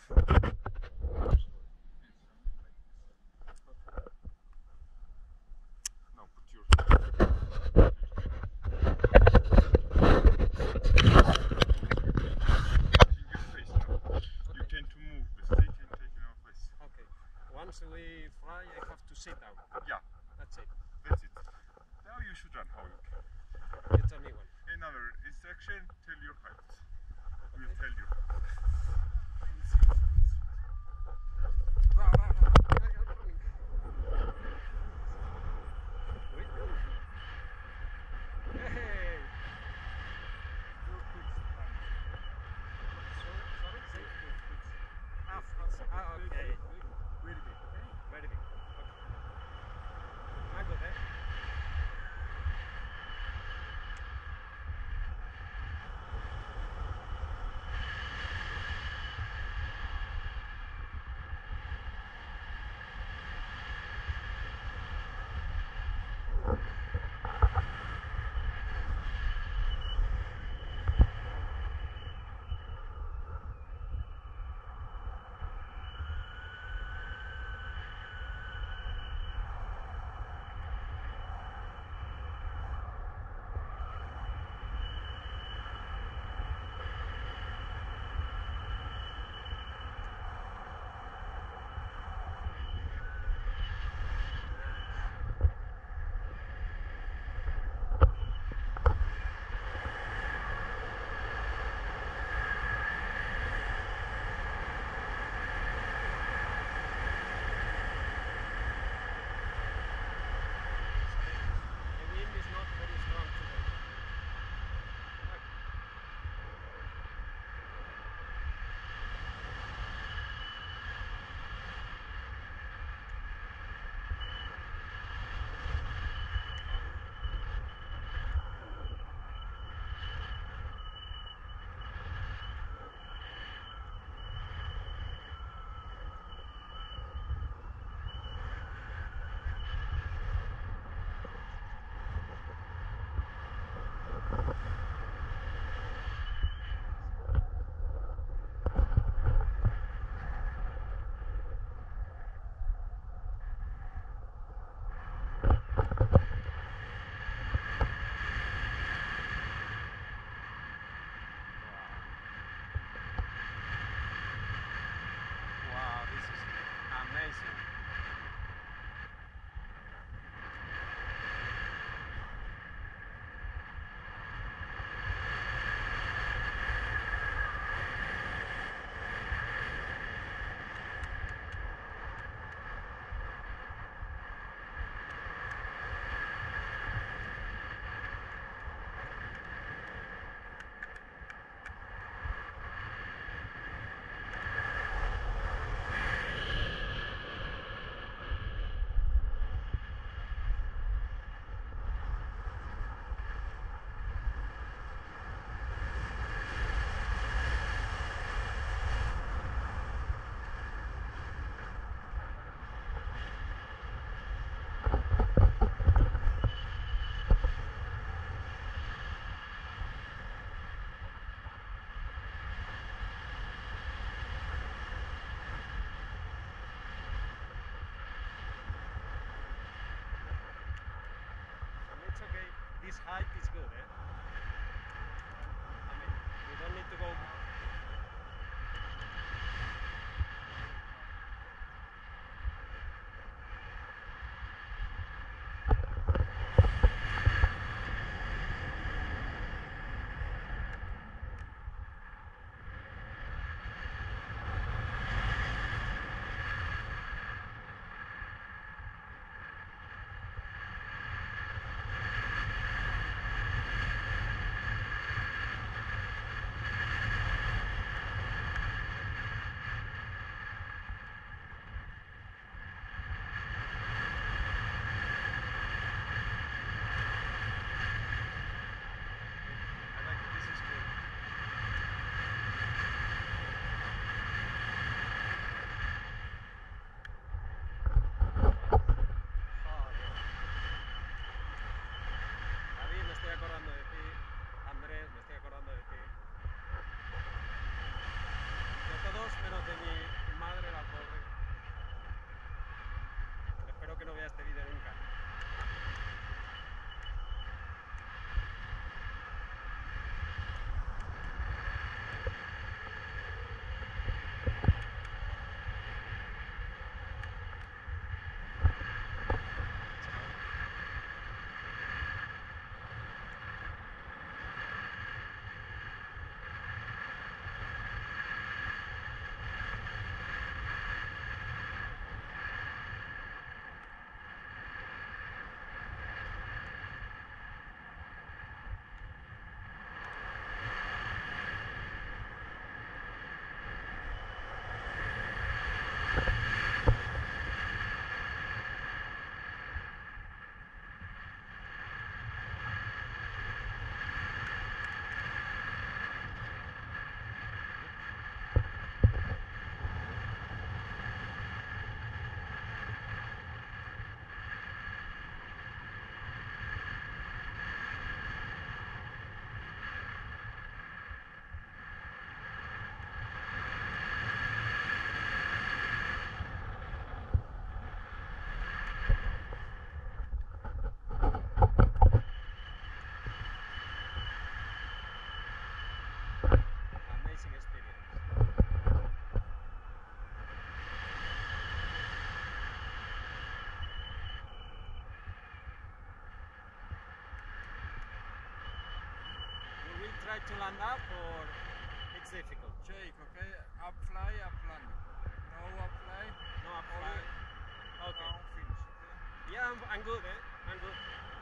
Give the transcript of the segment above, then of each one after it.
Now put your face now. You tend to move the stick and take it off face. Okay. Once we fly, I have to sit down. Yeah. That's it. That's it. Now you should run, Howling. You tell me when. Another instruction, tell your height. Okay. We'll tell you. Hey! Okay. Very big, okay? Very big. Okay. I got that. The wind is not very strong today. Wow, this is amazing. It's okay. This height is good, eh? I mean, we don't need to go. to land up or it's difficult? Check, okay? Up fly, up land. No up fly. No up fly. Okay. Down finish, okay? Yeah, I'm good, eh? I'm good.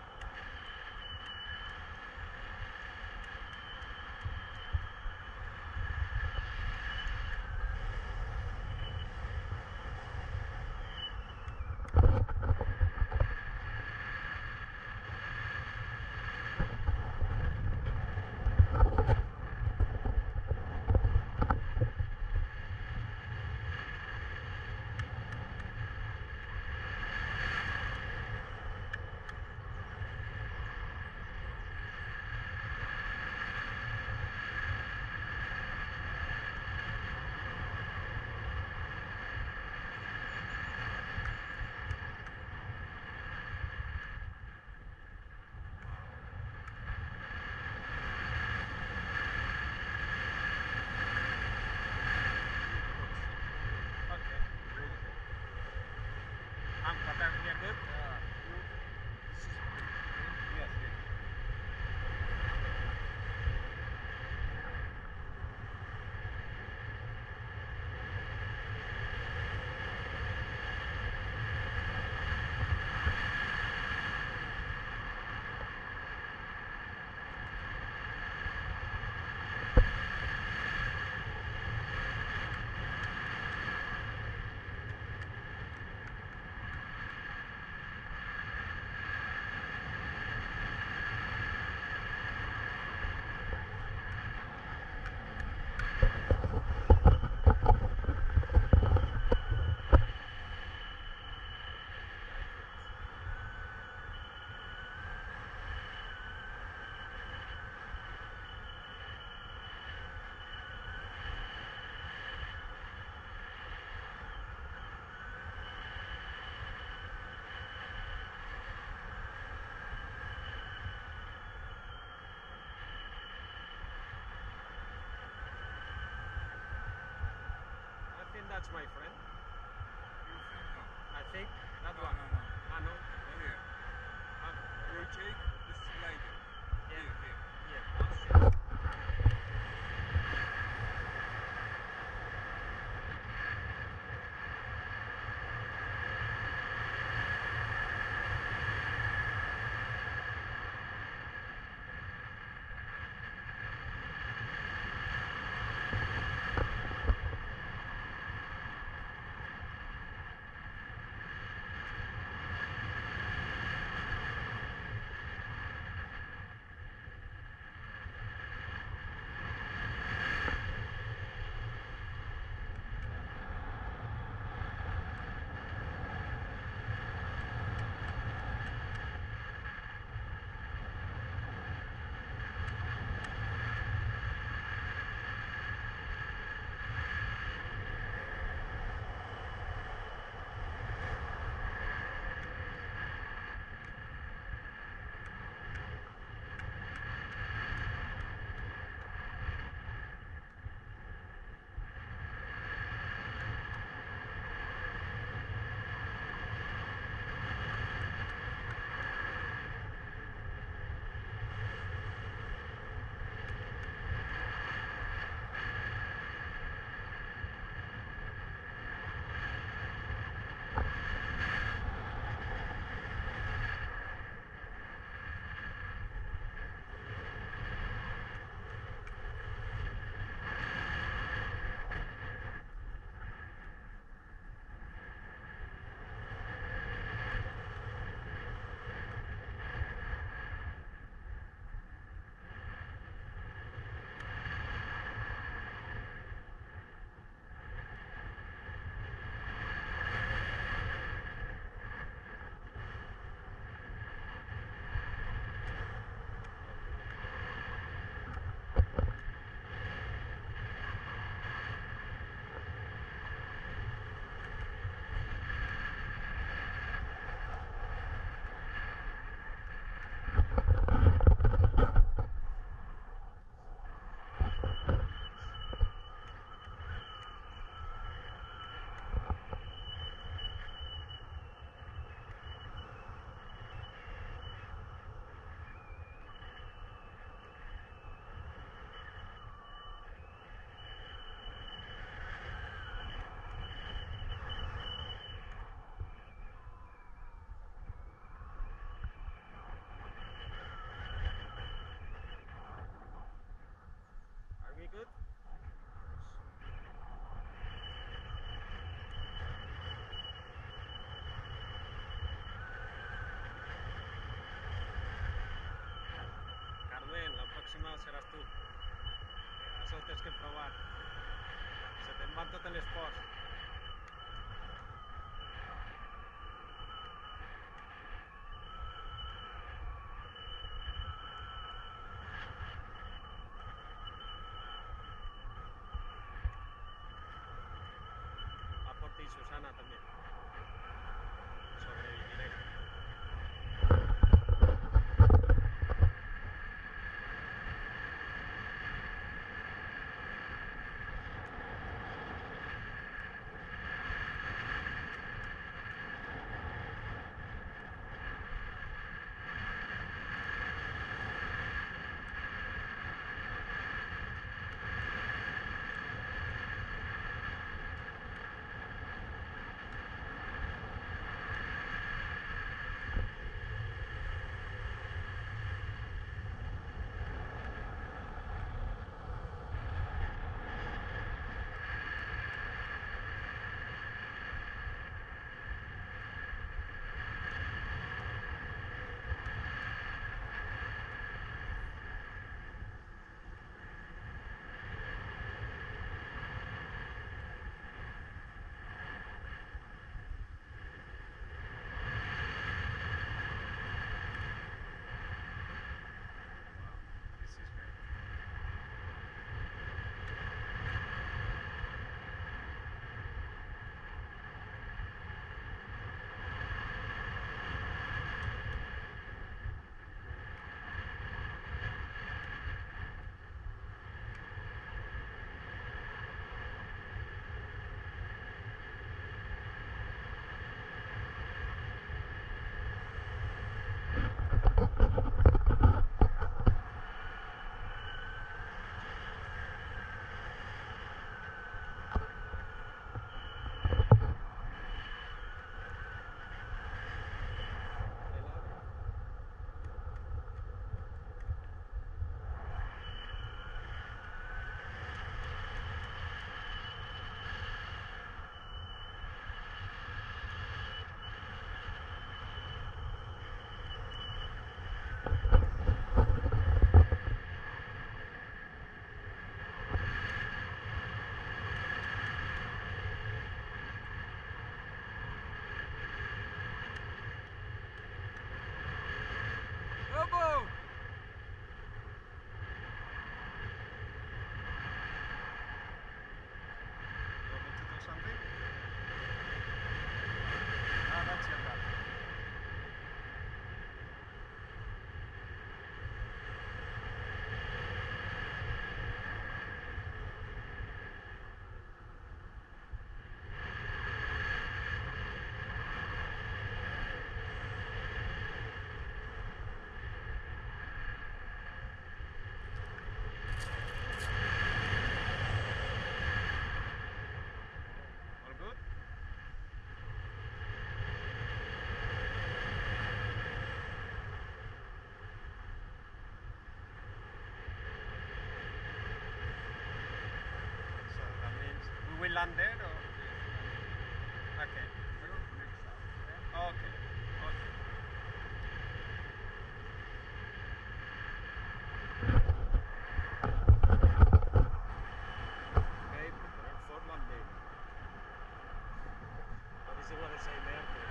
Okay, really good. But we are good? This is good, okay? Yes, yes. I think that's my friend. You think no? I think that No, one. no, no. Ah, no? Here. Ah, You check the slider. yeah. Here, here. Yeah. Oh, shit. good? Carmen, la próxima seràs tu. Això ho tens que provar. Se te'n van totes les pors. Aporti Susana també. Sobreviviré. This is great. Elbow! You want me to do something? Ah, that's your bad. All good? So that means we will land there or? Okay. Okay. Okay. Okay, prepare for landing. Oh, this is what they say in the airport.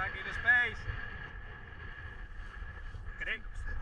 Back in space. Great.